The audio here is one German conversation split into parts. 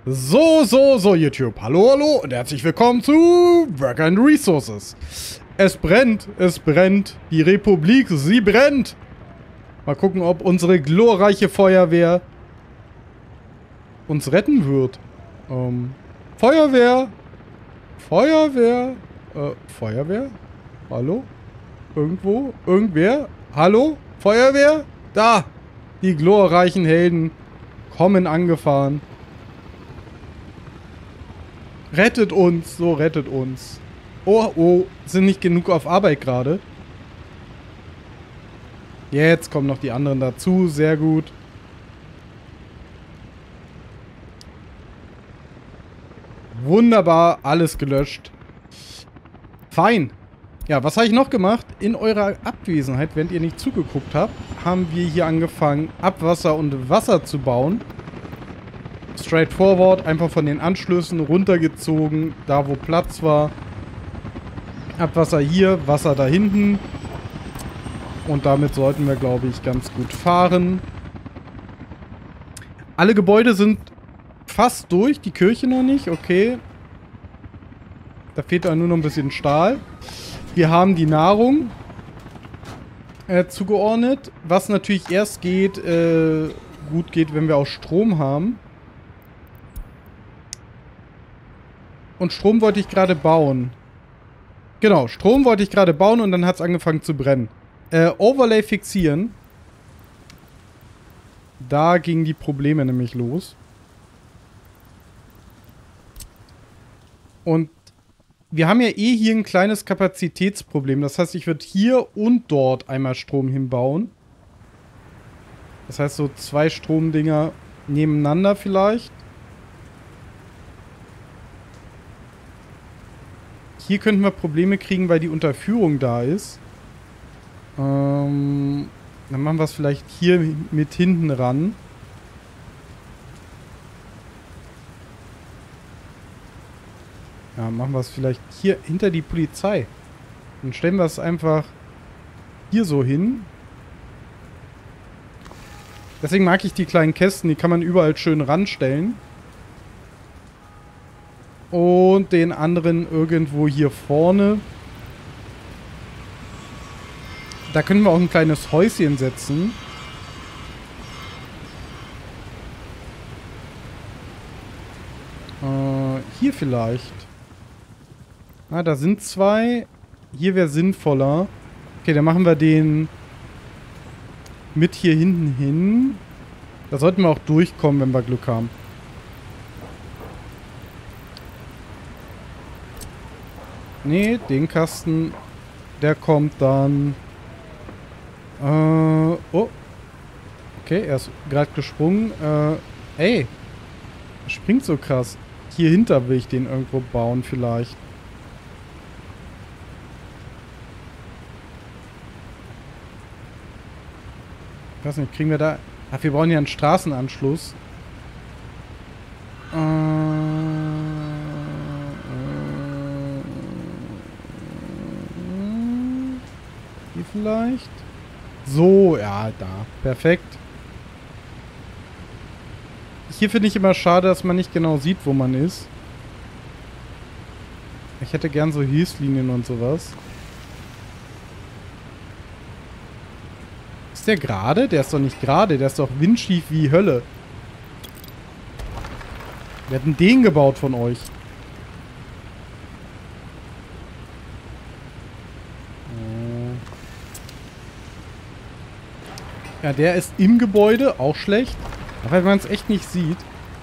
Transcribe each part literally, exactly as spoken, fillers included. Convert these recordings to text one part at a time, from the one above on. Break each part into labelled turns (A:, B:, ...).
A: So, so, so, YouTube. Hallo, hallo und herzlich willkommen zu Work and Resources. Es brennt, es brennt. Die Republik, sie brennt. Mal gucken, ob unsere glorreiche Feuerwehr uns retten wird. Ähm, Feuerwehr. Feuerwehr. Äh, Feuerwehr? Hallo? Irgendwo? Irgendwer? Hallo? Feuerwehr? Da! Die glorreichen Helden kommen angefahren. Rettet uns, so rettet uns. Oh, oh, sind nicht genug auf Arbeit gerade. Jetzt kommen noch die anderen dazu, sehr gut. Wunderbar, alles gelöscht. Fein. Ja, was habe ich noch gemacht? In eurer Abwesenheit, während ihr nicht zugeguckt habt, haben wir hier angefangen, Abwasser und Wasser zu bauen. Straightforward, einfach von den Anschlüssen runtergezogen, da wo Platz war. Abwasser hier, Wasser da hinten. Und damit sollten wir, glaube ich, ganz gut fahren. Alle Gebäude sind fast durch, die Kirche noch nicht, okay. Da fehlt dann nur noch ein bisschen Stahl. Wir haben die Nahrung äh, zugeordnet, was natürlich erst geht, äh, gut geht, wenn wir auch Strom haben. Und Strom wollte ich gerade bauen. Genau, Strom wollte ich gerade bauen und dann hat es angefangen zu brennen. Äh, Overlay fixieren. Da gingen die Probleme nämlich los. Und wir haben ja eh hier ein kleines Kapazitätsproblem. Das heißt, ich würde hier und dort einmal Strom hinbauen. Das heißt, so zwei Stromdinger nebeneinander vielleicht. Hier könnten wir Probleme kriegen, weil die Unterführung da ist. Ähm, dann machen wir es vielleicht hier mit hinten ran. Ja, machen wir es vielleicht hier hinter die Polizei. Dann stellen wir es einfach hier so hin. Deswegen mag ich die kleinen Kästen, die kann man überall schön ranstellen. Und den anderen irgendwo hier vorne. Da können wir auch ein kleines Häuschen setzen. Äh, hier vielleicht. Ah, da sind zwei. Hier wäre sinnvoller. Okay, dann machen wir den mit hier hinten hin. Da sollten wir auch durchkommen, wenn wir Glück haben. Nee, den Kasten, der kommt dann... Äh, oh. Okay, er ist gerade gesprungen. Äh, ey. Er springt so krass. Hier hinter will ich den irgendwo bauen vielleicht. Ich weiß nicht, kriegen wir da... Ach, wir brauchen ja einen Straßenanschluss. Äh... Hier vielleicht. So, ja, da. Perfekt. Hier finde ich immer schade, dass man nicht genau sieht, wo man ist. Ich hätte gern so Hilfslinien und sowas. Ist der gerade? Der ist doch nicht gerade. Der ist doch windschief wie Hölle. Wir hatten den gebaut von euch. Ja, der ist im Gebäude, auch schlecht. Aber wenn man es echt nicht sieht.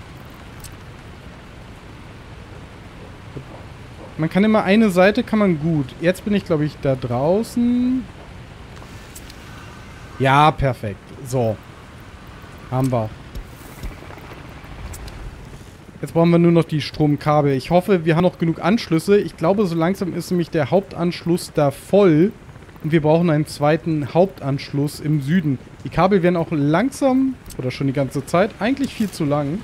A: Man kann immer eine Seite, kann man gut. Jetzt bin ich, glaube ich, da draußen. Ja, perfekt. So. Haben wir. Jetzt brauchen wir nur noch die Stromkabel. Ich hoffe, wir haben noch genug Anschlüsse. Ich glaube, so langsam ist nämlich der Hauptanschluss da voll. Und wir brauchen einen zweiten Hauptanschluss im Süden. Die Kabel werden auch langsam, oder schon die ganze Zeit, eigentlich viel zu lang.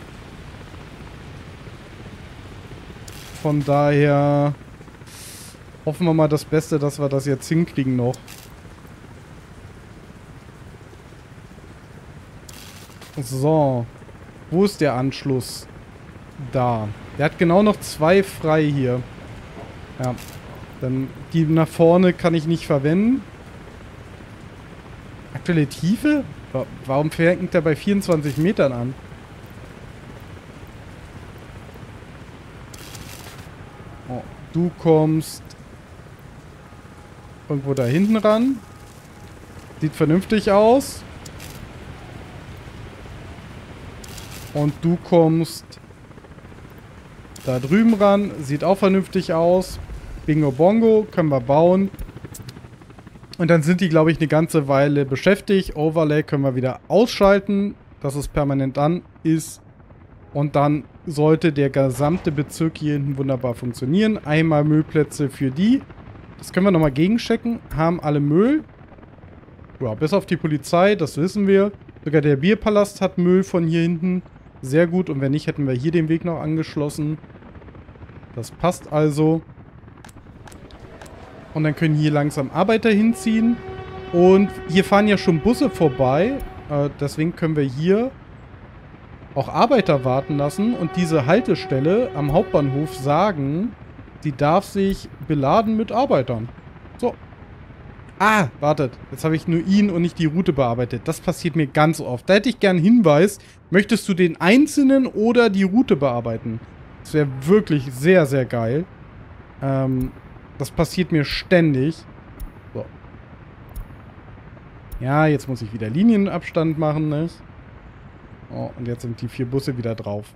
A: Von daher hoffen wir mal das Beste, dass wir das jetzt hinkriegen noch. So. Wo ist der Anschluss? da. Der hat genau noch zwei frei hier. Ja. Dann die nach vorne kann ich nicht verwenden. Aktuelle Tiefe? Warum fängt der bei vierundzwanzig Metern an? Oh, du kommst irgendwo da hinten ran. Sieht vernünftig aus. Und du kommst da drüben ran. Sieht auch vernünftig aus. Bingo Bongo. Können wir bauen. Und dann sind die, glaube ich, eine ganze Weile beschäftigt. Overlay können wir wieder ausschalten, dass es permanent an ist. Und dann sollte der gesamte Bezirk hier hinten wunderbar funktionieren. Einmal Müllplätze für die. Das können wir nochmal gegenchecken. Haben alle Müll. Ja, bis auf die Polizei, das wissen wir. Sogar der Bierpalast hat Müll von hier hinten. Sehr gut. Und wenn nicht, hätten wir hier den Weg noch angeschlossen. Das passt also. Und dann können hier langsam Arbeiter hinziehen. Und hier fahren ja schon Busse vorbei. Äh, deswegen können wir hier auch Arbeiter warten lassen. Und diese Haltestelle am Hauptbahnhof sagen, sie darf sich beladen mit Arbeitern. So. Ah, wartet. Jetzt habe ich nur ihn und nicht die Route bearbeitet. Das passiert mir ganz oft. Da hätte ich gern einen Hinweis. Möchtest du den einzelnen oder die Route bearbeiten? Das wäre wirklich sehr, sehr geil. Ähm... Das passiert mir ständig. So. Ja, jetzt muss ich wieder Linienabstand machen, nicht? Oh, und jetzt sind die vier Busse wieder drauf.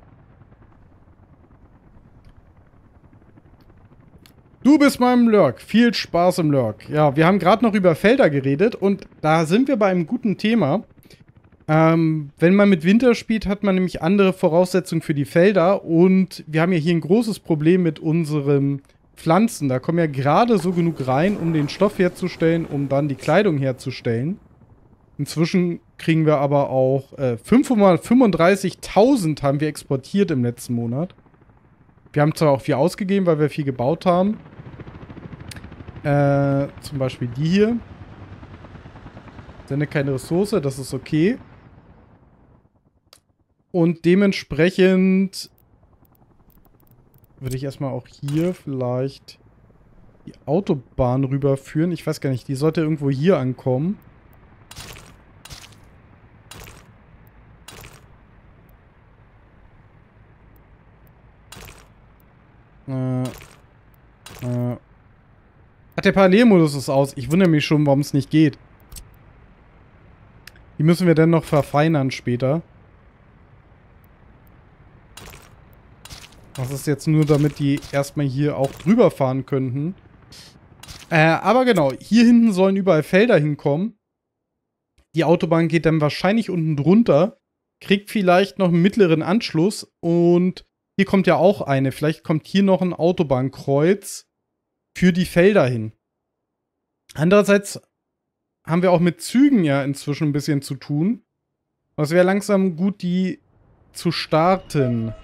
A: Du bist meinem Lurk. Viel Spaß im Lurk. Ja, wir haben gerade noch über Felder geredet und da sind wir bei einem guten Thema. Ähm, wenn man mit Winter spielt, hat man nämlich andere Voraussetzungen für die Felder und wir haben ja hier ein großes Problem mit unserem Pflanzen. Da kommen ja gerade so genug rein, um den Stoff herzustellen, um dann die Kleidung herzustellen. Inzwischen kriegen wir aber auch äh, fünfhundertfünfunddreißigtausend haben wir exportiert im letzten Monat. Wir haben zwar auch viel ausgegeben, weil wir viel gebaut haben. Äh, zum Beispiel die hier. Sende keine Ressource, das ist okay. Und dementsprechend würde ich erstmal auch hier vielleicht die Autobahn rüberführen. Ich weiß gar nicht, die sollte irgendwo hier ankommen. Äh, äh. Ach, der Parallelmodus ist aus. Ich wundere mich schon, warum es nicht geht. Die müssen wir dann noch verfeinern später. Das ist jetzt nur, damit die erstmal hier auch drüber fahren könnten. Äh, aber genau, hier hinten sollen überall Felder hinkommen. Die Autobahn geht dann wahrscheinlich unten drunter. Kriegt vielleicht noch einen mittleren Anschluss. Und hier kommt ja auch eine. Vielleicht kommt hier noch ein Autobahnkreuz für die Felder hin. Andererseits haben wir auch mit Zügen ja inzwischen ein bisschen zu tun. Und es wäre langsam gut, die zu starten.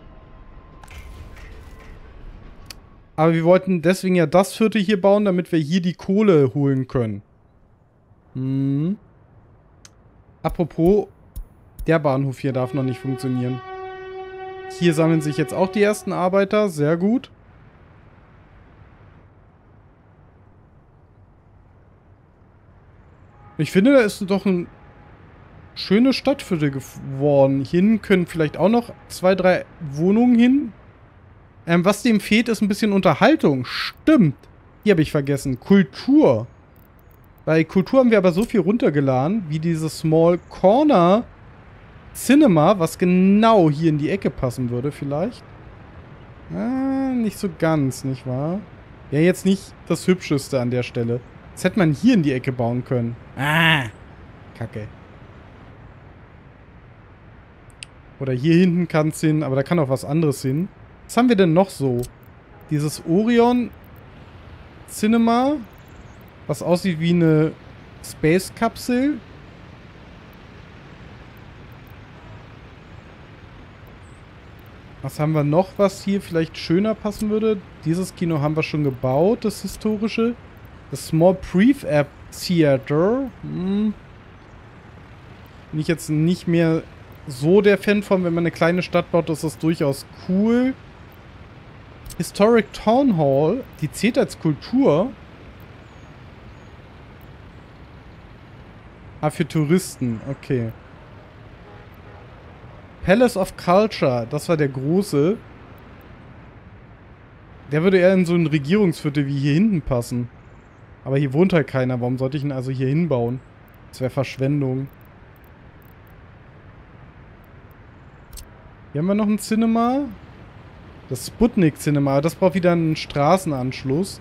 A: Aber wir wollten deswegen ja das Viertel hier bauen, damit wir hier die Kohle holen können. Hm. Apropos, der Bahnhof hier darf noch nicht funktionieren. Hier sammeln sich jetzt auch die ersten Arbeiter. Sehr gut. Ich finde, da ist doch ein schönes Stadtviertel geworden. Hier können vielleicht auch noch zwei, drei Wohnungen hin. Ähm, was dem fehlt, ist ein bisschen Unterhaltung. Stimmt. Hier habe ich vergessen. Kultur. Bei Kultur haben wir aber so viel runtergeladen, wie dieses Small Corner Cinema, was genau hier in die Ecke passen würde vielleicht. Ah, nicht so ganz, nicht wahr? Wäre jetzt nicht das Hübscheste an der Stelle. Das hätte man hier in die Ecke bauen können. Ah, Kacke. Oder hier hinten kann es hin, aber da kann auch was anderes hin. Was haben wir denn noch so? Dieses Orion Cinema, was aussieht wie eine Space-Kapsel. Was haben wir noch, was hier vielleicht schöner passen würde? Dieses Kino haben wir schon gebaut, das historische. Das Small Prefab Theater. Hm. Bin ich jetzt nicht mehr so der Fan von, wenn man eine kleine Stadt baut, ist das durchaus cool. Historic Town Hall, die zählt als Kultur. Ah, für Touristen, okay. Palace of Culture, das war der große. Der würde eher in so ein Regierungsviertel wie hier hinten passen. Aber hier wohnt halt keiner. Warum sollte ich ihn also hier hinbauen? Das wäre Verschwendung. Hier haben wir noch ein Cinema. Das Sputnik Cinema. Das braucht wieder einen Straßenanschluss.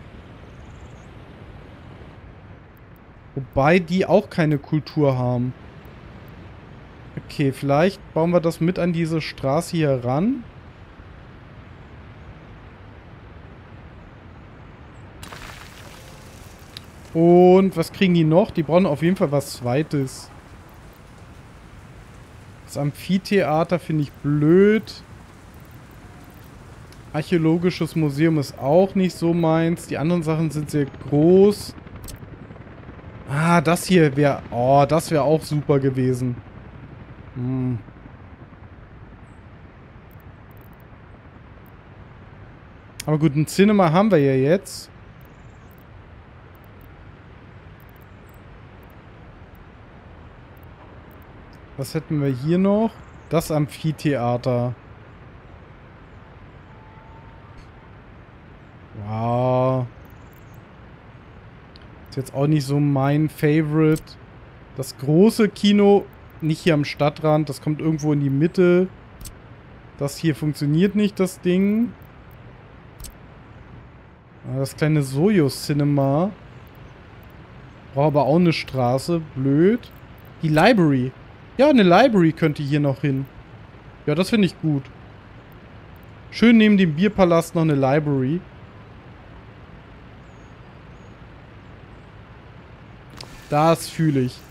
A: Wobei die auch keine Kultur haben. Okay, vielleicht bauen wir das mit an diese Straße hier ran. Und was kriegen die noch? Die brauchen auf jeden Fall was Zweites. Das Amphitheater finde ich blöd. Archäologisches Museum ist auch nicht so meins. Die anderen Sachen sind sehr groß. Ah, das hier wäre... Oh, das wäre auch super gewesen. Hm. Aber gut, ein Cinema haben wir ja jetzt. Was hätten wir hier noch? Das Amphitheater. Wow. Ist jetzt auch nicht so mein Favorite. Das große Kino, nicht hier am Stadtrand, das kommt irgendwo in die Mitte. Das hier funktioniert nicht, das Ding. Das kleine Sojus Cinema. Braucht aber auch eine Straße. Blöd. Die Library. Ja, eine Library könnte hier noch hin. Ja, das finde ich gut. Schön neben dem Bierpalast noch eine Library. Das fühle ich.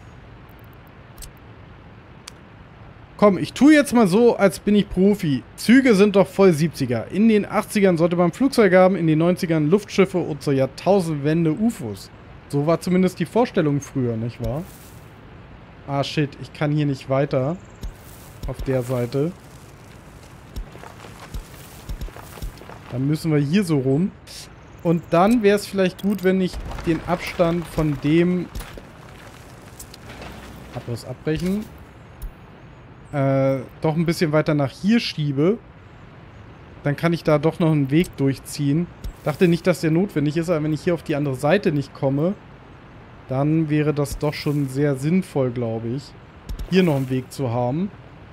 A: Komm, ich tue jetzt mal so, als bin ich Profi. Züge sind doch voll siebziger. In den achtzigern sollte man Flugzeuge haben, in den neunzigern Luftschiffe und zur Jahrtausendwende U F Os. So war zumindest die Vorstellung früher, nicht wahr? Ah, shit, ich kann hier nicht weiter. Auf der Seite. Dann müssen wir hier so rum. Und dann wäre es vielleicht gut, wenn ich den Abstand von dem Abriss abbrechen. Äh, doch ein bisschen weiter nach hier schiebe. Dann kann ich da doch noch einen Weg durchziehen. Dachte nicht, dass der notwendig ist, aber wenn ich hier auf die andere Seite nicht komme, dann wäre das doch schon sehr sinnvoll, glaube ich, hier noch einen Weg zu haben.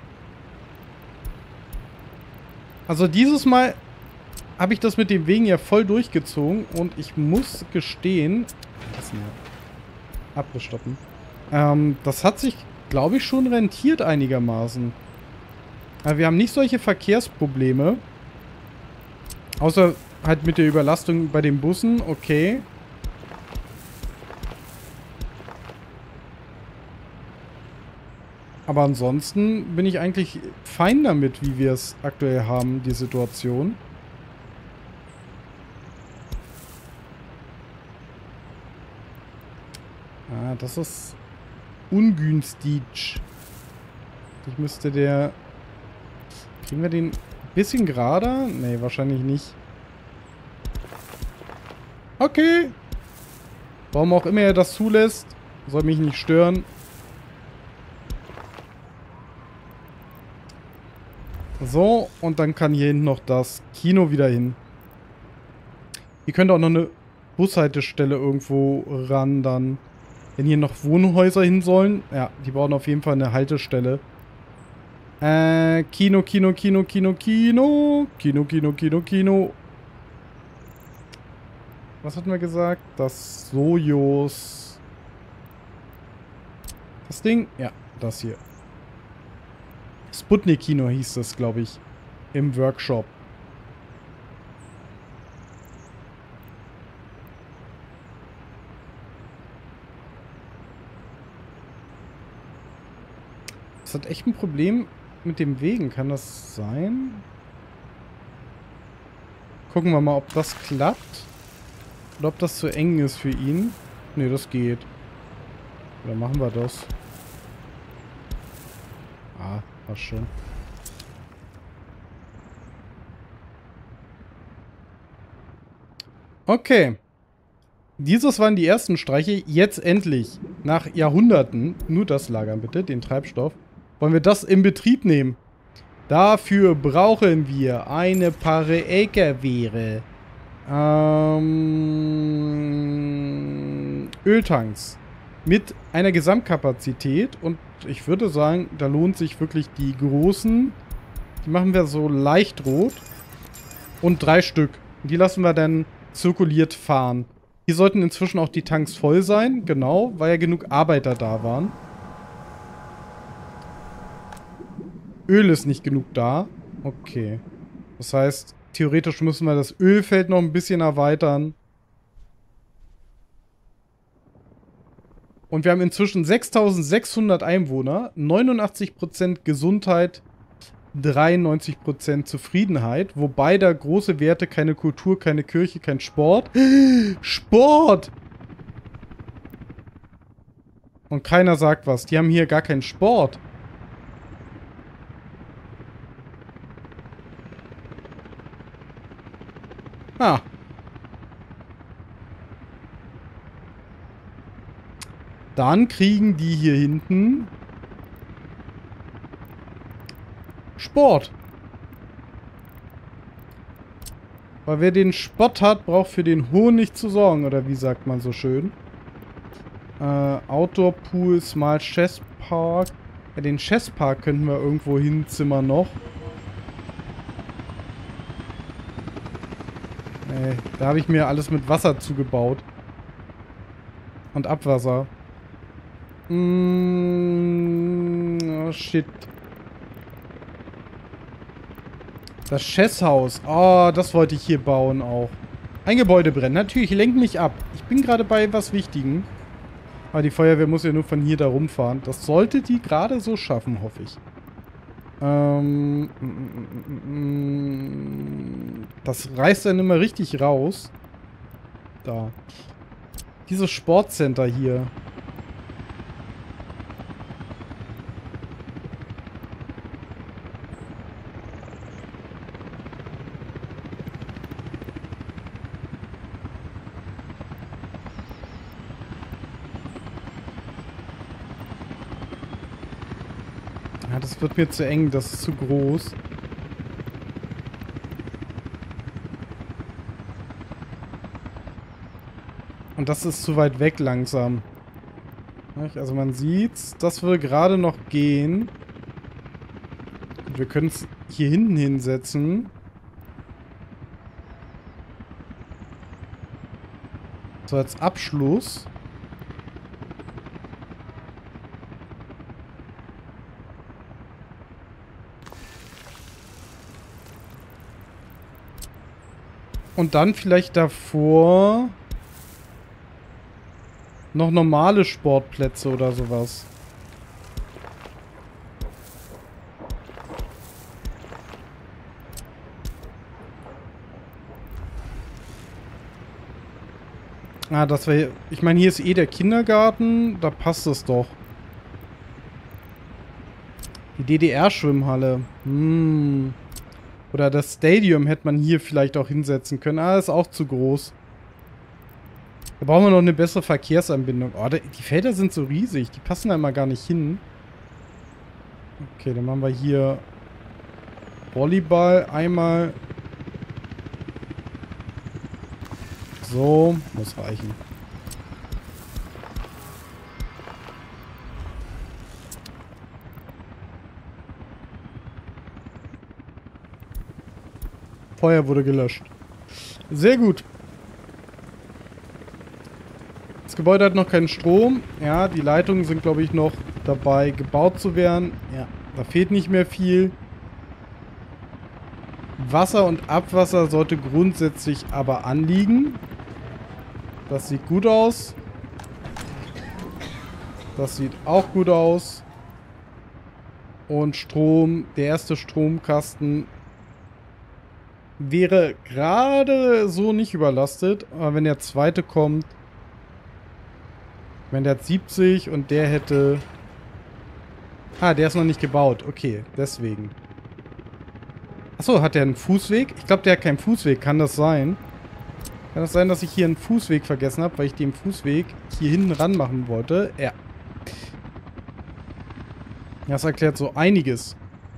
A: Also dieses Mal habe ich das mit dem Wegen ja voll durchgezogen und ich muss gestehen... Was denn hier? Abriss stoppen. Ähm, das hat sich, glaube ich, schon rentiert einigermaßen. Aber wir haben nicht solche Verkehrsprobleme. Außer halt mit der Überlastung bei den Bussen, okay. Aber ansonsten bin ich eigentlich fein damit, wie wir es aktuell haben, die Situation. Ah, das ist ungünstig. Ich müsste der... Kriegen wir den ein bisschen gerader? Nee, wahrscheinlich nicht. Okay. Warum auch immer er das zulässt. Soll mich nicht stören. So, und dann kann hier hinten noch das Kino wieder hin. Hier könnte auch noch eine Bushaltestelle irgendwo ran, dann. Wenn hier noch Wohnhäuser hin sollen. Ja, die brauchen auf jeden Fall eine Haltestelle. Äh, Kino, Kino, Kino, Kino, Kino. Kino, Kino, Kino, Kino. Was hatten wir gesagt? Das Sojus. Das Ding? Ja, das hier. Sputnik Kino hieß das, glaube ich, im Workshop. Das hat echt ein Problem mit dem Wegen. Kann das sein? Gucken wir mal, ob das klappt. Oder ob das zu eng ist für ihn. Ne, das geht. Oder machen wir das? Passt schon. Okay. Dieses waren die ersten Streiche. Jetzt endlich, nach Jahrhunderten, nur das lagern bitte, den Treibstoff, wollen wir das in Betrieb nehmen. Dafür brauchen wir eine Paare Äkerwehre. Ähm, Öltanks. Mit einer Gesamtkapazität. Und ich würde sagen, da lohnt sich wirklich die großen. Die machen wir so leicht rot. Und drei Stück. Die lassen wir dann zirkuliert fahren. Hier sollten inzwischen auch die Tanks voll sein. Genau, weil ja genug Arbeiter da waren. Öl ist nicht genug da. Okay. Das heißt, theoretisch müssen wir das Ölfeld noch ein bisschen erweitern. Und wir haben inzwischen sechstausendsechshundert Einwohner, neunundachtzig Prozent Gesundheit, dreiundneunzig Prozent Zufriedenheit. Wobei da große Werte, keine Kultur, keine Kirche, kein Sport. Sport! Und keiner sagt was. Die haben hier gar keinen Sport. Ah. Dann kriegen die hier hinten Sport. Weil wer den Spott hat, braucht für den Honig zu sorgen. Oder wie sagt man so schön? Äh, Outdoor Pool, Small Chess Park. Ja, den Chess Park könnten wir irgendwo hinzimmern noch. Äh, da habe ich mir alles mit Wasser zugebaut. Und Abwasser. Mm, oh shit. Das Chesshaus. Oh, das wollte ich hier bauen auch. Ein Gebäude brennt. Natürlich, lenk mich ab. Ich bin gerade bei was Wichtigem. Aber die Feuerwehr muss ja nur von hier da rumfahren. Das sollte die gerade so schaffen, hoffe ich. Ähm, das reißt dann immer richtig raus. Da. Dieses Sportcenter hier. Ja, das wird mir zu eng, das ist zu groß. Und das ist zu weit weg langsam. Also man sieht's, das würde gerade noch gehen. Wir können es hier hinten hinsetzen. So als Abschluss. Und dann vielleicht davor noch normale Sportplätze oder sowas. Ah, das wäre... Ich meine, hier ist eh der Kindergarten. Da passt es doch. Die D D R-Schwimmhalle. Hm... Oder das Stadium hätte man hier vielleicht auch hinsetzen können. Ah, ist auch zu groß. Da brauchen wir noch eine bessere Verkehrsanbindung. Oh, die Felder sind so riesig. Die passen da immer gar nicht hin. Okay, dann machen wir hier Volleyball einmal. So, muss reichen. Feuer wurde gelöscht. Sehr gut. Das Gebäude hat noch keinen Strom. Ja, die Leitungen sind, glaube ich, noch dabei gebaut zu werden. Ja, da fehlt nicht mehr viel. Wasser und Abwasser sollte grundsätzlich aber anliegen. Das sieht gut aus. Das sieht auch gut aus. Und Strom, der erste Stromkasten wäre gerade so nicht überlastet. Aber wenn der zweite kommt, wenn der hat siebzig und der hätte Ah, der ist noch nicht gebaut. Okay, deswegen. Achso, hat der einen Fußweg? Ich glaube, der hat keinen Fußweg. Kann das sein? Kann das sein, dass ich hier einen Fußweg vergessen habe, weil ich den Fußweg hier hinten ran machen wollte? Ja. Das erklärt so einiges.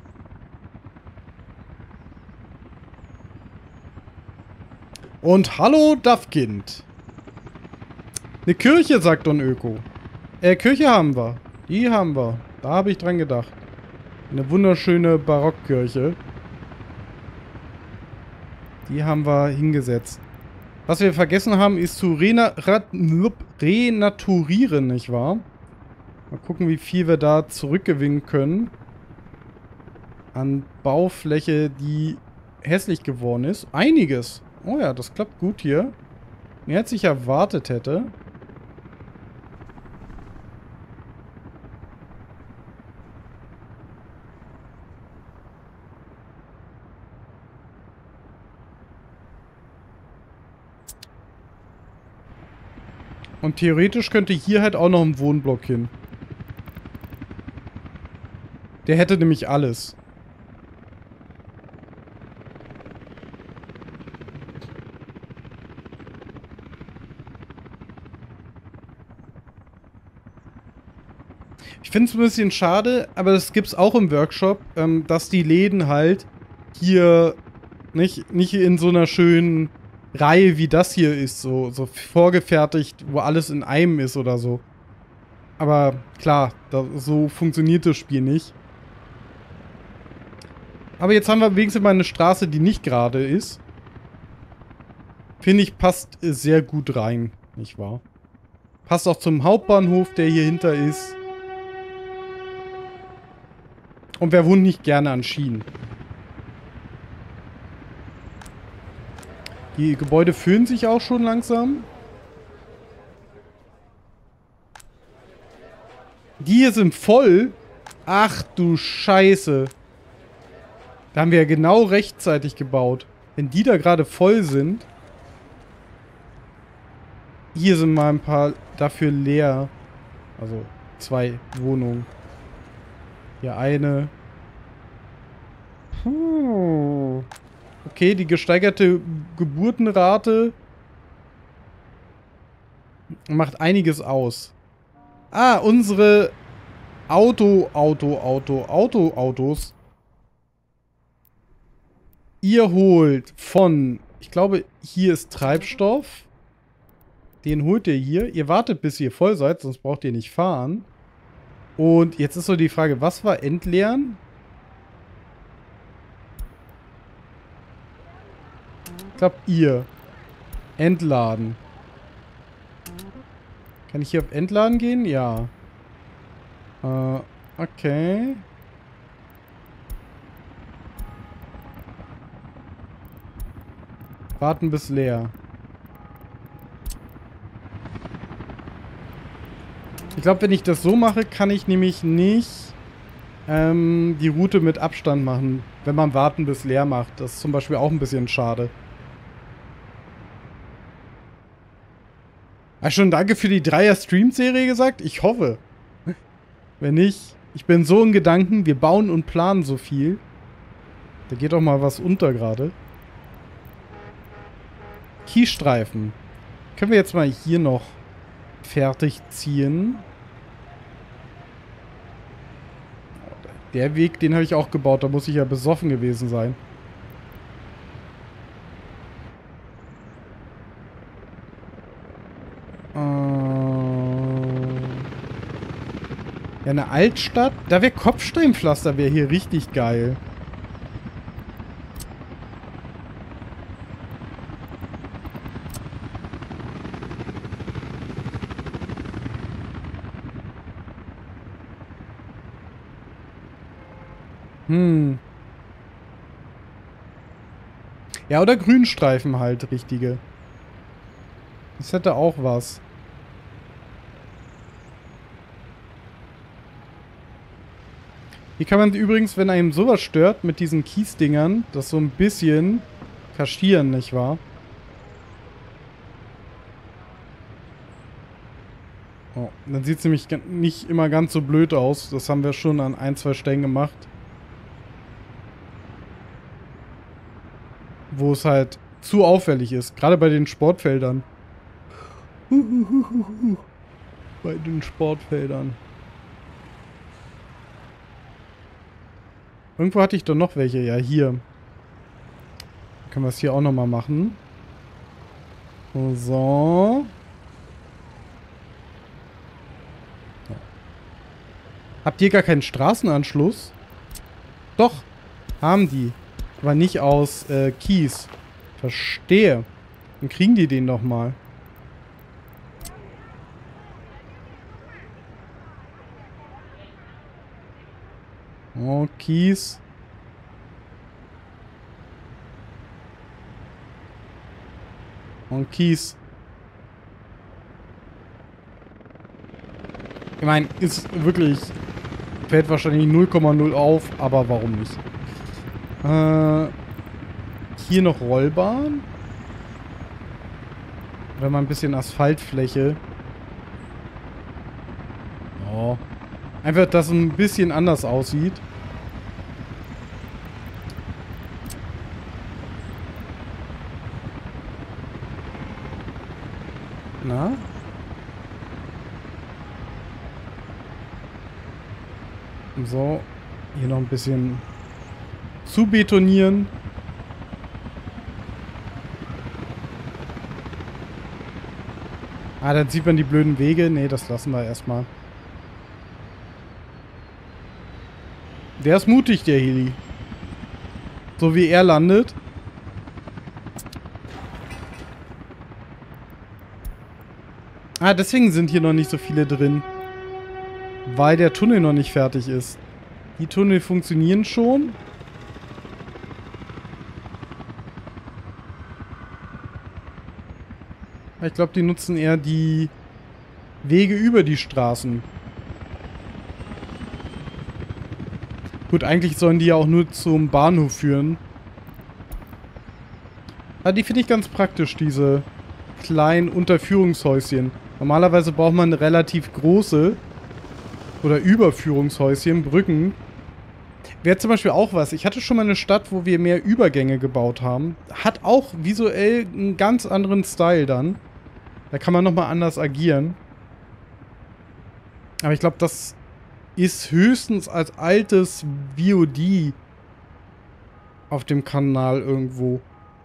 A: Und hallo, Duffkind. Eine Kirche, sagt Don Öko. Äh, Kirche haben wir. Die haben wir. Da habe ich dran gedacht. Eine wunderschöne Barockkirche. Die haben wir hingesetzt. Was wir vergessen haben, ist zu rena renaturieren, nicht wahr? Mal gucken, wie viel wir da zurückgewinnen können. An Baufläche, die hässlich geworden ist. Einiges. Oh ja, das klappt gut hier. Mehr als ich erwartet hätte. Und theoretisch könnte hier halt auch noch ein Wohnblock hin. Der hätte nämlich alles. Ich finde es ein bisschen schade, aber das gibt es auch im Workshop, ähm, dass die Läden halt hier nicht, nicht in so einer schönen Reihe wie das hier ist, so, so vorgefertigt, wo alles in einem ist oder so. Aber klar, da, so funktioniert das Spiel nicht. Aber jetzt haben wir wenigstens mal eine Straße, die nicht gerade ist. Finde ich, passt sehr gut rein, nicht wahr? Passt auch zum Hauptbahnhof, der hier hinter ist. Und wer wohnt nicht gerne an Schienen? Die Gebäude füllen sich auch schon langsam. Die hier sind voll. Ach du Scheiße. Da haben wir ja genau rechtzeitig gebaut. Wenn die da gerade voll sind. Hier sind mal ein paar dafür leer. Also zwei Wohnungen. Hier eine. Puh. Okay, die gesteigerte Geburtenrate macht einiges aus. Ah, unsere Auto, Auto, Auto, Auto, Autos. Ihr holt von, ich glaube, hier ist Treibstoff. Den holt ihr hier. Ihr wartet, bis ihr voll seid, sonst braucht ihr nicht fahren. Und jetzt ist so die Frage, was war entleeren? Ich glaube, ihr. Entladen. Kann ich hier auf Entladen gehen? Ja. Äh, okay. Warten bis leer. Ich glaube, wenn ich das so mache, kann ich nämlich nicht ähm, die Route mit Abstand machen, wenn man warten bis leer macht. Das ist zum Beispiel auch ein bisschen schade. Hast du schon Danke für die Dreier-Stream-Serie gesagt? Ich hoffe. Wenn nicht, ich bin so in Gedanken, wir bauen und planen so viel. Da geht doch mal was unter gerade. Kiesstreifen. Können wir jetzt mal hier noch fertig ziehen. Der Weg, den habe ich auch gebaut. Da muss ich ja besoffen gewesen sein. Ja, eine Altstadt. Da wäre Kopfsteinpflaster, wäre hier richtig geil. Hm. Ja, oder Grünstreifen halt, richtige. Das hätte auch was. Hier kann man übrigens, wenn einem sowas stört, mit diesen Kiesdingern, das so ein bisschen kaschieren, nicht wahr? Oh, dann sieht es nämlich nicht immer ganz so blöd aus. Das haben wir schon an ein, zwei Stellen gemacht. Wo es halt zu auffällig ist. Gerade bei den Sportfeldern. Bei den Sportfeldern. Irgendwo hatte ich doch noch welche. Ja, hier. Dann können wir es hier auch nochmal machen. So. Ja. Habt ihr gar keinen Straßenanschluss? Doch. Haben die. Aber nicht aus äh, Kies. Verstehe. Dann kriegen die den doch mal. Oh, Kies. Und Kies. Ich meine, ist wirklich... Fällt wahrscheinlich null Komma null auf, aber warum nicht? Äh, hier noch Rollbahn. Oder mal ein bisschen Asphaltfläche. Oh. Einfach, dass es ein bisschen anders aussieht. Na? So. Hier noch ein bisschen zu betonieren. Ah, dann sieht man die blöden Wege. Nee, das lassen wir erstmal. Der ist mutig, der Heli. So wie er landet. Ah, deswegen sind hier noch nicht so viele drin. Weil der Tunnel noch nicht fertig ist. Die Tunnel funktionieren schon. Ich glaube, die nutzen eher die Wege über die Straßen. Gut, eigentlich sollen die ja auch nur zum Bahnhof führen. Aber die finde ich ganz praktisch, diese kleinen Unterführungshäuschen. Normalerweise braucht man relativ große oder Überführungshäuschen, Brücken. Wäre zum Beispiel auch was. Ich hatte schon mal eine Stadt, wo wir mehr Übergänge gebaut haben. Hat auch visuell einen ganz anderen Style dann. Da kann man nochmal anders agieren. Aber ich glaube, das ist höchstens als altes V O D auf dem Kanal irgendwo.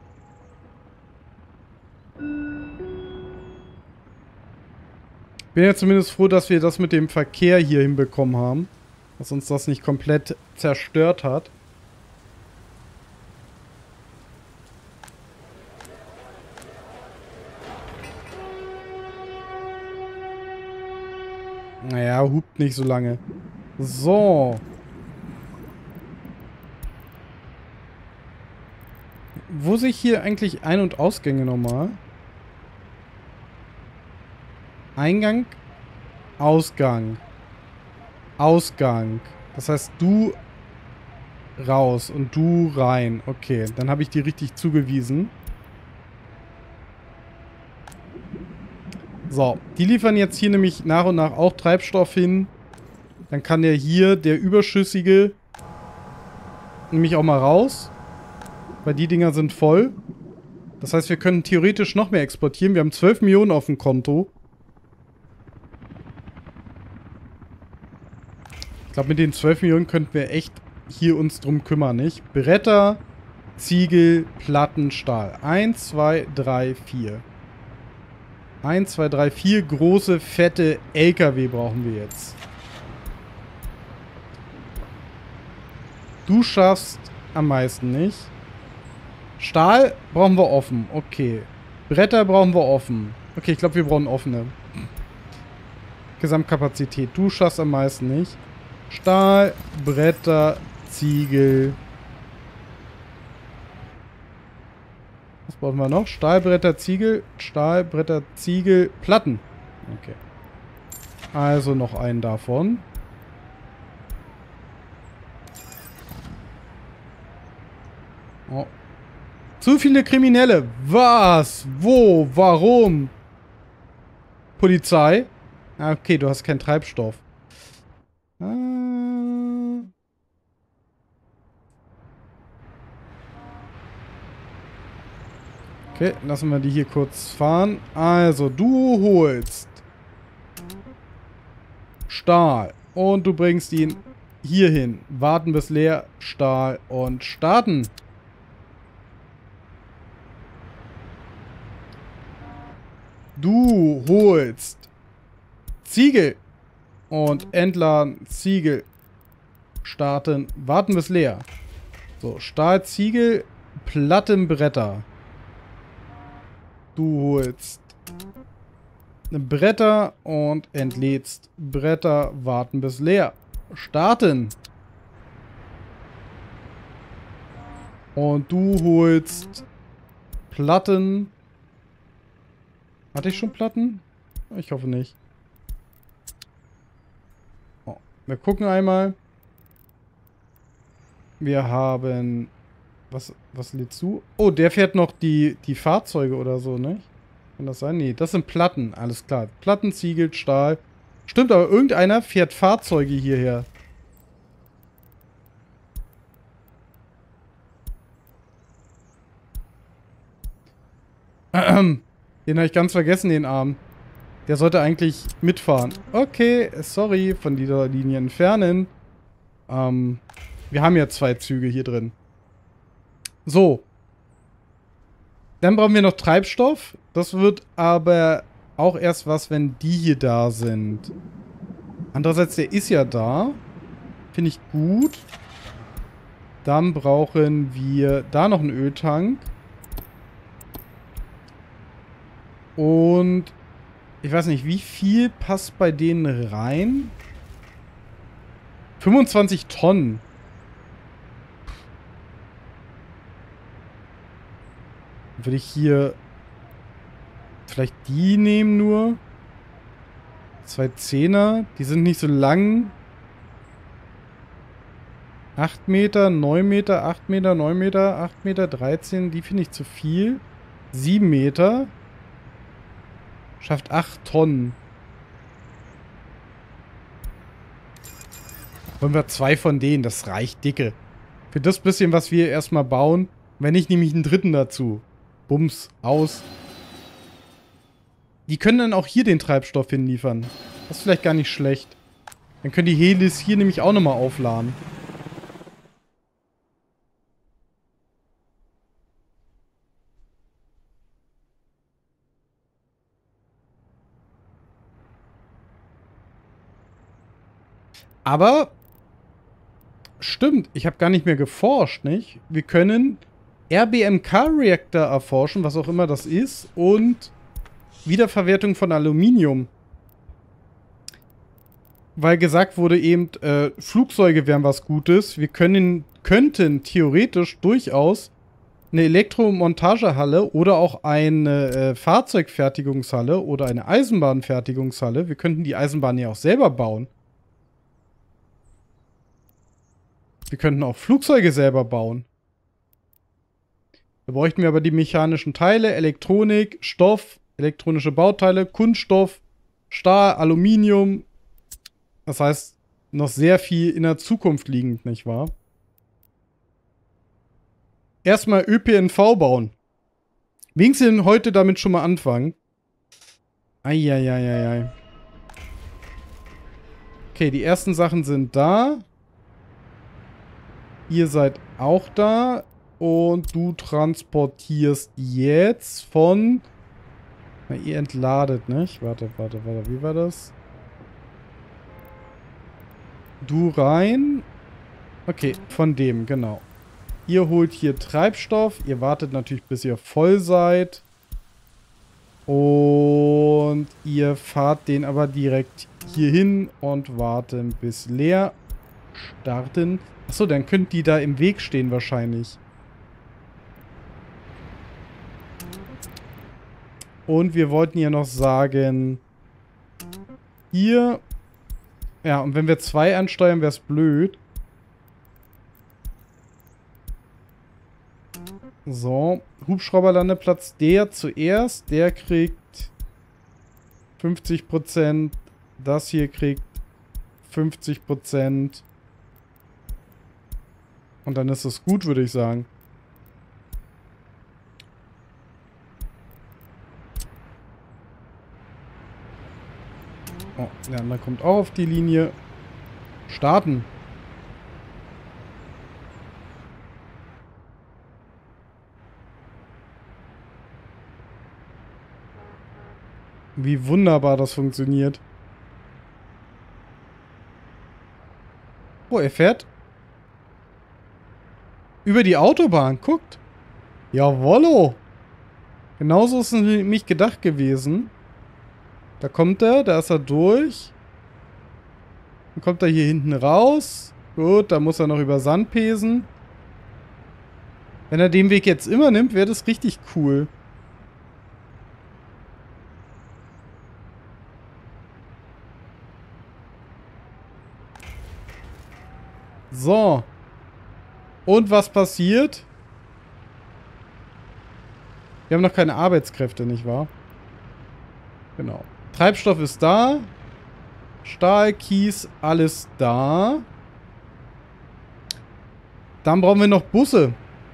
A: Bin ja zumindest froh, dass wir das mit dem Verkehr hier hinbekommen haben. Dass uns das nicht komplett zerstört hat. Naja, hupt nicht so lange. So. Wo sehe ich hier eigentlich Ein- und Ausgänge nochmal? Eingang, Ausgang. Ausgang. Das heißt, du raus und du rein. Okay, dann habe ich die richtig zugewiesen. So, die liefern jetzt hier nämlich nach und nach auch Treibstoff hin. Dann kann der hier, der Überschüssige, nämlich auch mal raus. Weil die Dinger sind voll. Das heißt, wir können theoretisch noch mehr exportieren. Wir haben zwölf Millionen auf dem Konto. Ich glaube, mit den zwölf Millionen könnten wir echt hier uns drum kümmern, nicht? Bretter, Ziegel, Platten, Stahl. eins, zwei, drei, vier. eins, zwei, drei, vier große, fette L K W brauchen wir jetzt. Du schaffst am meisten nicht. Stahl brauchen wir offen. Okay. Bretter brauchen wir offen. Okay, ich glaube, wir brauchen offene. Gesamtkapazität. Du schaffst am meisten nicht. Stahl, Bretter, Ziegel. Was brauchen wir noch? Stahl, Bretter, Ziegel. Stahl, Bretter, Ziegel, Platten. Okay. Also noch einen davon. Oh. Zu viele Kriminelle. Was? Wo? Warum? Polizei? Ah, okay, du hast keinen Treibstoff. Ah. Okay, lassen wir die hier kurz fahren. Also, du holst Stahl und du bringst ihn hier hin. Warten bis leer, Stahl und starten. Du holst Ziegel und entladen, Ziegel, starten, warten bis leer. So, Stahl, Ziegel, Plattenbretter. Du holst Bretter und entlädst Bretter, warten bis leer. Starten. Und du holst Platten. Hatte ich schon Platten? Ich hoffe nicht. Oh, wir gucken einmal. Wir haben... Was, was lädt zu? Oh, der fährt noch die, die Fahrzeuge oder so, ne? Kann das sein? Nee, das sind Platten. Alles klar. Platten, Ziegel, Stahl. Stimmt, aber irgendeiner fährt Fahrzeuge hierher. Ähm, den habe ich ganz vergessen, den Arm. Der sollte eigentlich mitfahren. Okay, sorry, von dieser Linie entfernen. Ähm, wir haben ja zwei Züge hier drin. So. Dann brauchen wir noch Treibstoff. Das wird aber auch erst was, wenn die hier da sind. Andererseits, der ist ja da. Finde ich gut. Dann brauchen wir da noch einen Öltank. Und ich weiß nicht, wie viel passt bei denen rein? fünfundzwanzig Tonnen. Würde ich hier vielleicht die nehmen nur. Zwei Zehner. Die sind nicht so lang. acht Meter, neun Meter, acht Meter, neun Meter, acht Meter, dreizehn. Die finde ich zu viel. sieben Meter. Schafft acht Tonnen. Wollen wir zwei von denen. Das reicht dicke. Für das bisschen, was wir erstmal bauen. Wenn nicht, nehme ich einen dritten dazu. Bums, aus. Die können dann auch hier den Treibstoff hinliefern. Das ist vielleicht gar nicht schlecht. Dann können die Helis hier nämlich auch nochmal aufladen. Aber stimmt, ich habe gar nicht mehr geforscht, nicht? Wir können R B M K-Reaktor erforschen, was auch immer das ist, und Wiederverwertung von Aluminium. Weil gesagt wurde eben, äh, Flugzeuge wären was Gutes. Wir können, könnten theoretisch durchaus eine Elektromontagehalle oder auch eine äh, Fahrzeugfertigungshalle oder eine Eisenbahnfertigungshalle. Wir könnten die Eisenbahn ja auch selber bauen. Wir könnten auch Flugzeuge selber bauen. Da bräuchten wir aber die mechanischen Teile, Elektronik, Stoff, elektronische Bauteile, Kunststoff, Stahl, Aluminium. Das heißt, noch sehr viel in der Zukunft liegend, nicht wahr? Erstmal Ö P N V bauen. Wenigstens heute damit schon mal anfangen. Eieieiei. Okay, die ersten Sachen sind da. Ihr seid auch da. Und du transportierst jetzt von... Na, ihr entladet, nicht? Warte, warte, warte. Wie war das? Du rein. Okay, von dem, genau. Ihr holt hier Treibstoff. Ihr wartet natürlich, bis ihr voll seid. Und ihr fahrt den aber direkt hier hin und warten bis leer. Starten. Achso, dann könnt die da im Weg stehen wahrscheinlich. Und wir wollten ja noch sagen, hier, ja, und wenn wir zwei ansteuern, wäre es blöd. So, Hubschrauberlandeplatz, der zuerst, der kriegt fünfzig Prozent Das hier kriegt fünfzig Prozent. Und dann ist es gut, würde ich sagen. Oh, der andere kommt auch auf die Linie. Starten. Wie wunderbar das funktioniert. Oh, er fährt über die Autobahn. Guckt. Jawollo. Genauso ist es nämlich gedacht gewesen. Da kommt er, da ist er durch. Dann kommt er hier hinten raus. Gut, da muss er noch über Sand pesen. Wenn er den Weg jetzt immer nimmt, wäre das richtig cool. So. Und was passiert? Wir haben noch keine Arbeitskräfte, nicht wahr? Genau. Treibstoff ist da. Stahl, Kies, alles da. Dann brauchen wir noch Busse.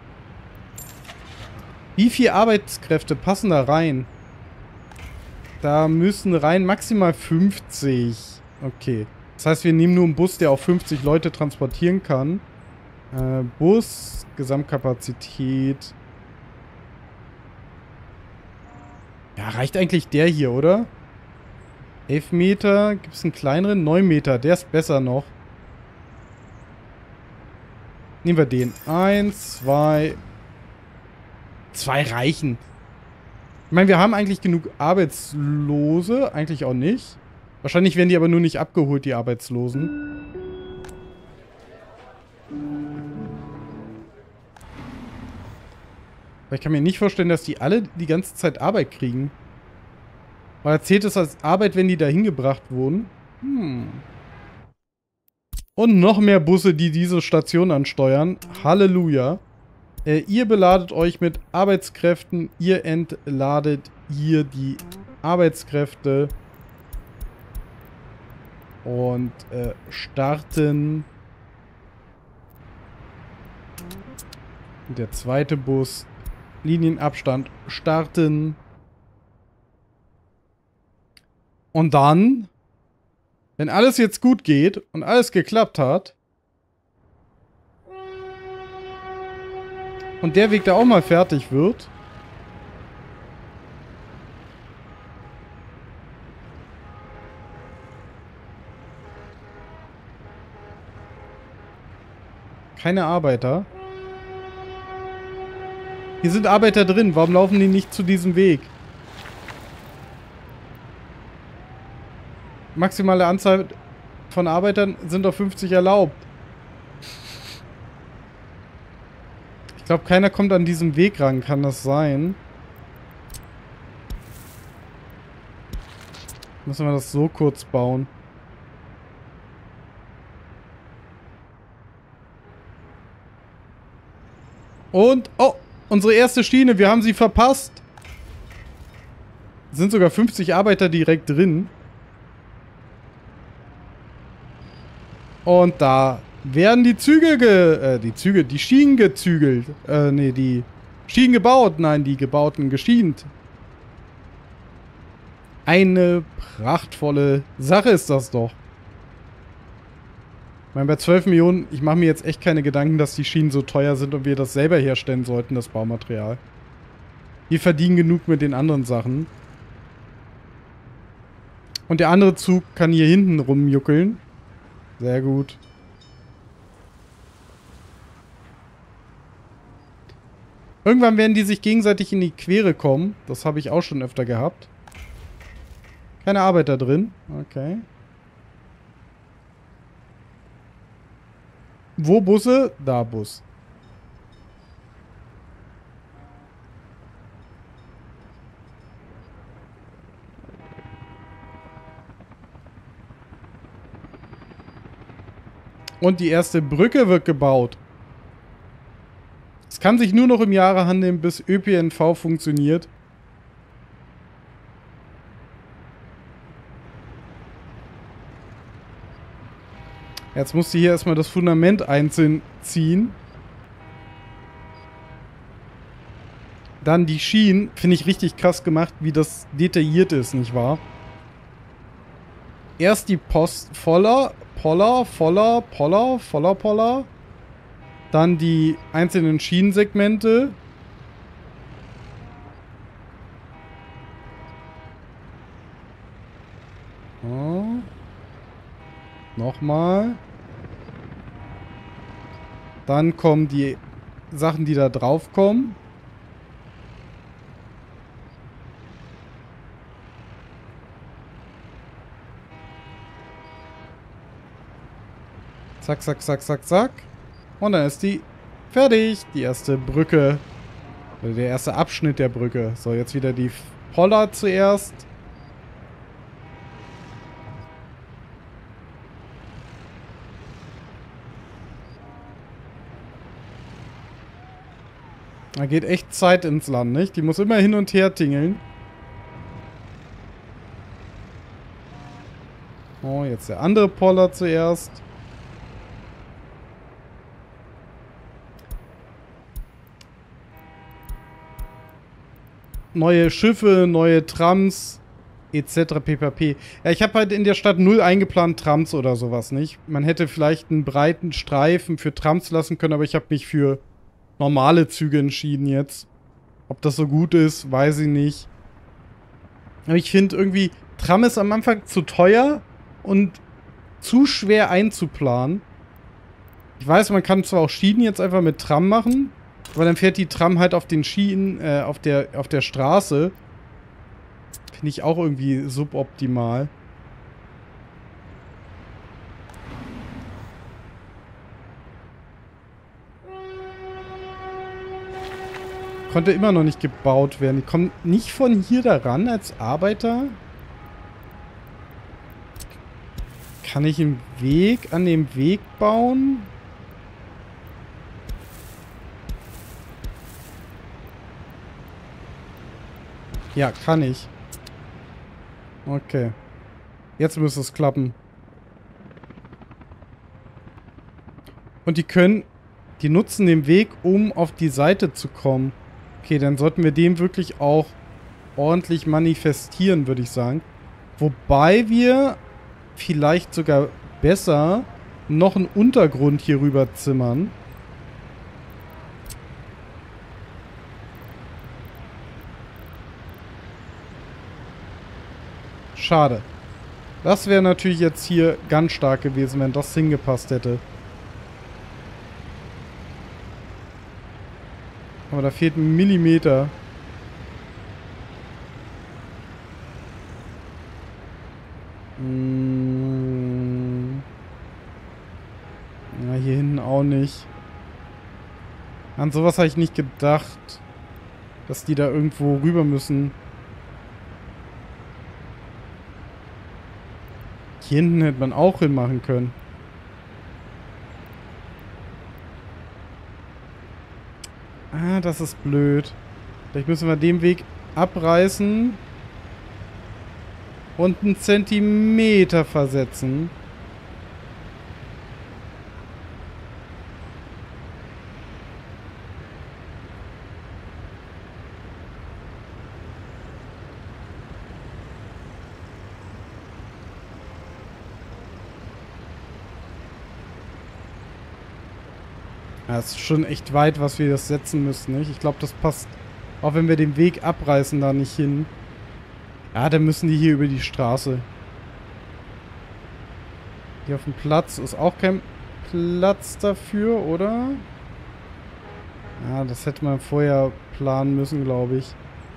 A: Wie viele Arbeitskräfte passen da rein? Da müssen rein maximal fünfzig. Okay. Das heißt, wir nehmen nur einen Bus, der auch fünfzig Leute transportieren kann. Äh, Bus, Gesamtkapazität. Ja, reicht eigentlich der hier, oder? elf Meter. Gibt es einen kleineren? neun Meter. Der ist besser noch. Nehmen wir den. Eins, zwei. Zwei reichen. Ich meine, wir haben eigentlich genug Arbeitslose. Eigentlich auch nicht. Wahrscheinlich werden die aber nur nicht abgeholt, die Arbeitslosen. Weil ich kann mir nicht vorstellen, dass die alle die ganze Zeit Arbeit kriegen. Weil zählt es als Arbeit, wenn die da hingebracht wurden? Hm. Und noch mehr Busse, die diese Station ansteuern. Halleluja. Äh, ihr beladet euch mit Arbeitskräften. Ihr entladet hier die Arbeitskräfte. Und äh, starten. Der zweite Bus. Linienabstand starten. Und dann, wenn alles jetzt gut geht und alles geklappt hat und der Weg da auch mal fertig wird, keine Arbeiter. Hier sind Arbeiter drin. Warum laufen die nicht zu diesem Weg? Maximale Anzahl von Arbeitern sind auf fünfzig erlaubt. Ich glaube, keiner kommt an diesem Weg ran. Kann das sein? Müssen wir das so kurz bauen? Und, oh, unsere erste Schiene. Wir haben sie verpasst. Es sind sogar fünfzig Arbeiter direkt drin. Und da werden die Züge ge... Äh, die Züge... Die Schienen gezügelt. Äh, nee, die Schienen gebaut. Nein, die gebauten geschient. Eine prachtvolle Sache ist das doch. Ich meine, bei zwölf Millionen, ich mache mir jetzt echt keine Gedanken, dass die Schienen so teuer sind und wir das selber herstellen sollten, das Baumaterial. Wir verdienen genug mit den anderen Sachen. Und der andere Zug kann hier hinten rumjuckeln. Sehr gut. Irgendwann werden die sich gegenseitig in die Quere kommen. Das habe ich auch schon öfter gehabt. Keine Arbeiter drin. Okay. Wo Busse? Da Bus. Und die erste Brücke wird gebaut. Es kann sich nur noch im Jahre handeln, bis Ö P N V funktioniert. Jetzt musst du hier erstmal das Fundament einzeln ziehen. Dann die Schienen. Finde ich richtig krass gemacht, wie das detailliert ist, nicht wahr? Erst die Post voller, Poller, voller, Poller, voller, Poller. Dann die einzelnen Schienensegmente. Oh. Nochmal. Dann kommen die Sachen, die da drauf kommen. Zack, zack, zack, zack, zack. Und dann ist die fertig. Die erste Brücke. Oder der erste Abschnitt der Brücke. So, jetzt wieder die Poller zuerst. Da geht echt Zeit ins Land, nicht? Die muss immer hin und her tingeln. Oh, jetzt der andere Poller zuerst. Neue Schiffe, neue Trams, et cetera pp. Ja, ich habe halt in der Stadt null eingeplant Trams oder sowas, nicht? Man hätte vielleicht einen breiten Streifen für Trams lassen können, aber ich habe mich für normale Züge entschieden jetzt. Ob das so gut ist, weiß ich nicht. Aber ich finde irgendwie, Tram ist am Anfang zu teuer und zu schwer einzuplanen. Ich weiß, man kann zwar auch Schienen jetzt einfach mit Tram machen, aber dann fährt die Tram halt auf den Schienen, äh, auf der, auf der Straße. Finde ich auch irgendwie suboptimal. Konnte immer noch nicht gebaut werden. Die kommen nicht von hier daran als Arbeiter. Kann ich einen Weg an dem Weg bauen? Ja, kann ich. Okay. Jetzt müsste es klappen. Und die können... Die nutzen den Weg, um auf die Seite zu kommen. Okay, dann sollten wir den wirklich auch ordentlich manifestieren, würde ich sagen. Wobei wir vielleicht sogar besser noch einen Untergrund hier rüber zimmern. Schade. Das wäre natürlich jetzt hier ganz stark gewesen, wenn das hingepasst hätte. Aber da fehlt ein Millimeter. Hm. Ja, hier hinten auch nicht. An sowas habe ich nicht gedacht, dass die da irgendwo rüber müssen. Hier hinten hätte man auch hinmachen können. Ah, das ist blöd. Vielleicht müssen wir den Weg abreißen und einen Zentimeter versetzen. Das ist schon echt weit, was wir das setzen müssen, nicht? Ich glaube, das passt, auch wenn wir den Weg abreißen, da nicht hin. Ja, dann müssen die hier über die Straße. Hier auf dem Platz ist auch kein Platz dafür, oder? Ja, das hätte man vorher planen müssen, glaube ich.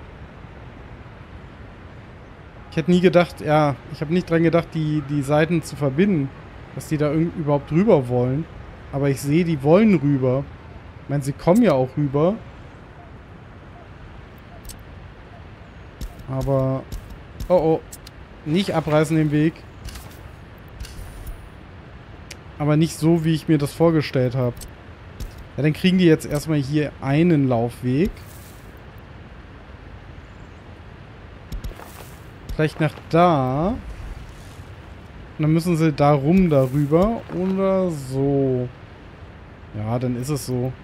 A: Ich hätte nie gedacht, ja, ich habe nicht dran gedacht, die, die Seiten zu verbinden. Dass die da überhaupt rüber wollen. Aber ich sehe, die wollen rüber. Ich meine, sie kommen ja auch rüber. Aber... Oh, oh. Nicht abreißen den Weg. Aber nicht so, wie ich mir das vorgestellt habe. Ja, dann kriegen die jetzt erstmal hier einen Laufweg. Vielleicht nach da. Und dann müssen sie da rum darüber oder so. Ja, dann ist es so.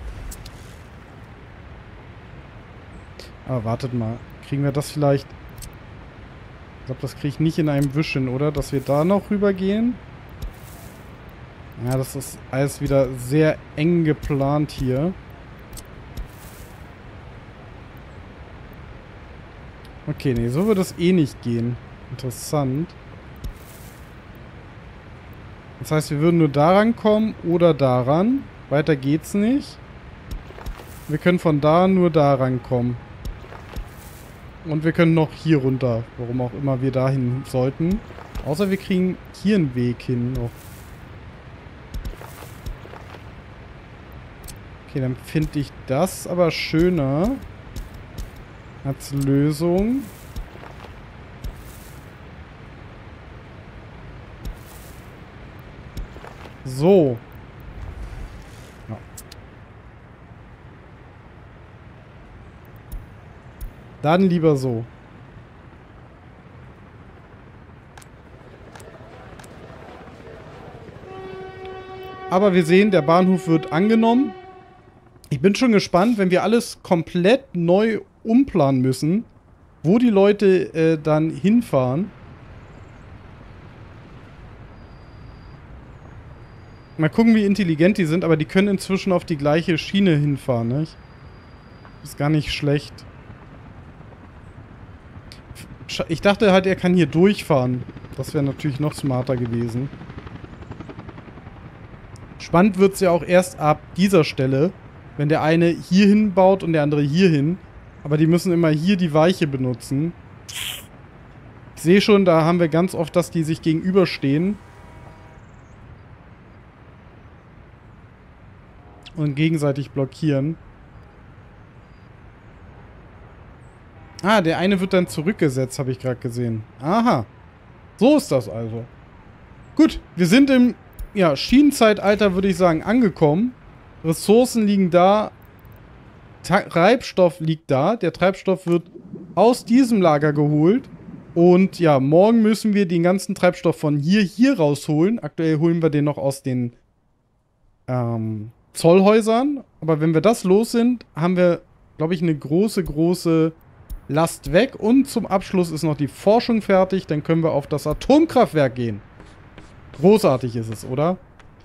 A: Aber wartet mal. Kriegen wir das vielleicht... Ich glaube, das kriege ich nicht in einem Wischen, oder? Dass wir da noch rübergehen. Ja, das ist alles wieder sehr eng geplant hier. Okay, nee, so wird es eh nicht gehen. Interessant. Das heißt, wir würden nur daran kommen oder daran. Weiter geht's nicht. Wir können von da nur daran kommen. Und wir können noch hier runter. Warum auch immer wir dahin sollten. Außer wir kriegen hier einen Weg hin noch. Okay, dann finde ich das aber schöner. Als Lösung. So. Ja. Dann lieber so. Aber wir sehen, der Bahnhof wird angenommen. Ich bin schon gespannt, wenn wir alles komplett neu umplanen müssen, wo die Leute äh, dann hinfahren. Mal gucken, wie intelligent die sind, aber die können inzwischen auf die gleiche Schiene hinfahren, nicht? Ist gar nicht schlecht. Ich dachte halt, er kann hier durchfahren. Das wäre natürlich noch smarter gewesen. Spannend wird es ja auch erst ab dieser Stelle, wenn der eine hier hinbaut und der andere hier hin. Aber die müssen immer hier die Weiche benutzen. Ich sehe schon, da haben wir ganz oft, dass die sich gegenüberstehen. Und gegenseitig blockieren. Ah, der eine wird dann zurückgesetzt, habe ich gerade gesehen. Aha. So ist das also. Gut, wir sind im ja, Schienenzeitalter, würde ich sagen, angekommen. Ressourcen liegen da. Treibstoff liegt da. Der Treibstoff wird aus diesem Lager geholt. Und ja, morgen müssen wir den ganzen Treibstoff von hier, hier rausholen. Aktuell holen wir den noch aus den ähm, Zollhäusern. Aber wenn wir das los sind, haben wir, glaube ich, eine große, große Last weg. Und zum Abschluss ist noch die Forschung fertig. Dann können wir auf das Atomkraftwerk gehen. Großartig ist es, oder?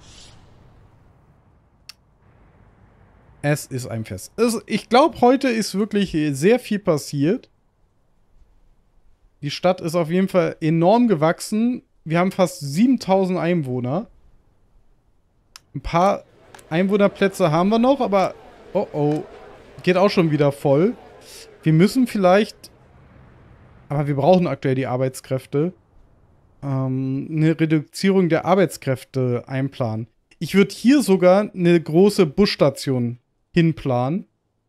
A: Es ist ein Fest. Also ich glaube, heute ist wirklich sehr viel passiert. Die Stadt ist auf jeden Fall enorm gewachsen. Wir haben fast siebentausend Einwohner. Ein paar Einwohnerplätze haben wir noch, aber oh oh, geht auch schon wieder voll. Wir müssen vielleicht, aber wir brauchen aktuell die Arbeitskräfte, ähm, eine Reduzierung der Arbeitskräfte einplanen. Ich würde hier sogar eine große Busstation hinplanen.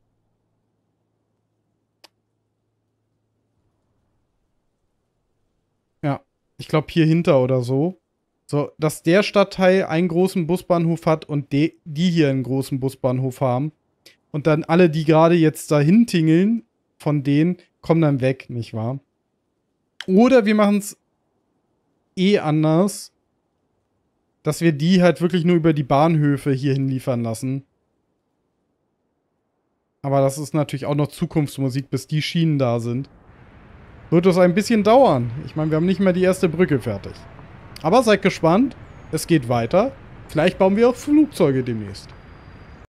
A: Ja, ich glaube hier hinter oder so. So, dass der Stadtteil einen großen Busbahnhof hat und die, die hier einen großen Busbahnhof haben. Und dann alle, die gerade jetzt dahin tingeln, von denen, kommen dann weg, nicht wahr? Oder wir machen es eh anders, dass wir die halt wirklich nur über die Bahnhöfe hier hinliefern lassen. Aber das ist natürlich auch noch Zukunftsmusik, bis die Schienen da sind. Wird es ein bisschen dauern. Ich meine, wir haben nicht mehr die erste Brücke fertig. Aber seid gespannt. Es geht weiter. Vielleicht bauen wir auch Flugzeuge demnächst.